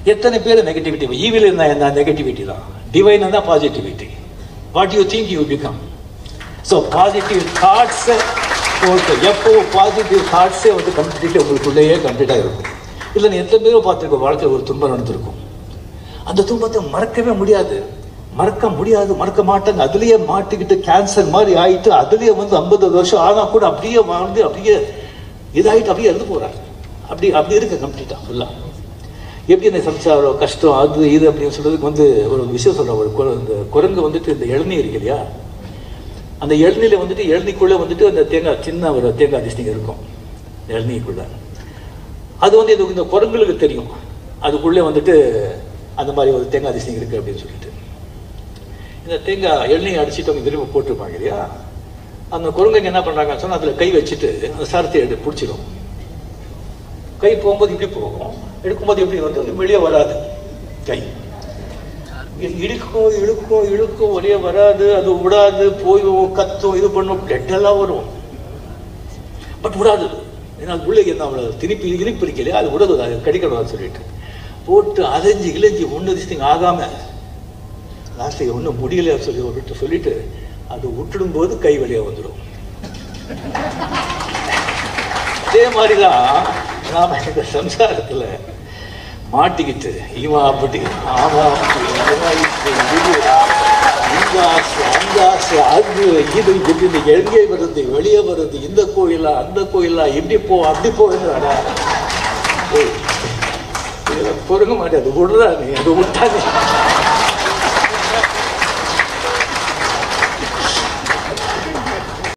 எத்தனை பேர் negativity? Evil இருந்தால் நெகட்டிவிட்டி தான், டிவைன் தான் positivity. What you think you become. So positive தாட்ஸை போட்டு எப்போ பாசிட்டிவ் தாட்ஸே வந்து கம்ப்ளீட்டாக உங்களுக்குள்ளேயே கம்ப்ளீட்டாக இருக்கும். இல்லை எத்தனை பேரும் பார்த்துருக்கோம், வாழ்க்கையில் ஒரு துன்பம் நடந்திருக்கும், அந்த துன்பத்தை மறக்கவே முடியாது, மறக்க மாட்டாங்க. அதுலேயே மாட்டிக்கிட்டு கேன்சர் மாதிரி ஆகிட்டு அதுலேயே வந்து 50 வருஷம் ஆனால் கூட அப்படியே வாழ்ந்து அப்படியே இதாகிட்டு அப்படியே இருந்து போகிறாங்க. அப்படி இருக்கு கம்ப்ளீட்டாக ஃபுல்லாக. எப்படி இந்த சம்சாரம் கஷ்டம் அது இது அப்படின்னு சொல்றதுக்கு வந்து ஒரு விஷயம் சொல்கிறேன். இந்த குரங்கு வந்துட்டு இந்த இளநீ இருக்கு இல்லையா, அந்த இளநீல வந்துட்டு இளநீக்குள்ளே வந்துட்டு அந்த தேங்காய் சின்ன ஒரு தேங்காய் திஷ்டிங்க இருக்கும் இளநீக்குள்ள. அது வந்து இந்த குரங்குகளுக்கு தெரியும் அதுக்குள்ளே வந்துட்டு அந்த மாதிரி ஒரு தேங்காய் திஷ்டிங்க இருக்குது அப்படின்னு சொல்லிட்டு. இந்த தேங்காய் இளநீ அடிச்சுட்டு அவங்க விரும்ப போட்டிருப்பாங்க இல்லையா, அந்த குரங்குங்க என்ன பண்ணுறாங்கன்னு சொன்னால் அதில் கை வச்சுட்டு அந்த சரத்தை பிடிச்சிடும். கை போகும்போது இப்படி போகும், எடுக்கும்போது எப்படி வந்து வெளியே வராது. கை இழுக்கும் வெளியே வராது, அது விடாது, போயும் கத்தும், இது பண்ணும், பிளட்டெல்லாம் வரும், பட் விடாது. ஏன்னா உள்ளே அவ்வளோ திருப்பி இழுப்பிடிக்கலையே, அது விடாது, அது கடிக்கணும் சொல்லிட்டு போட்டு அதைஞ்சு இளைஞ்சி ஒன்று திஸ்டிங் ஆகாமல் லாஸ்ட்டு ஒன்றும் முடியல சொல்லிட்டு அது விட்டுடும் போது கை வெளியே வந்துடும். அதே மாதிரிதான் நாம இந்த சம்சாரத்தில் மாட்டிக்கிட்டு இவன் அப்படி ஆமா இந்த ஆசை அந்த ஆசை அது இது இந்த எங்கே வருது வெளியே வருது, இந்த கோயிலா அந்த கோயிலா, இப்படி போ அப்படி போடுறாடா, பொறுங்க மாட்டேன், அது விடுறா நீ, அது விட்டாங்க.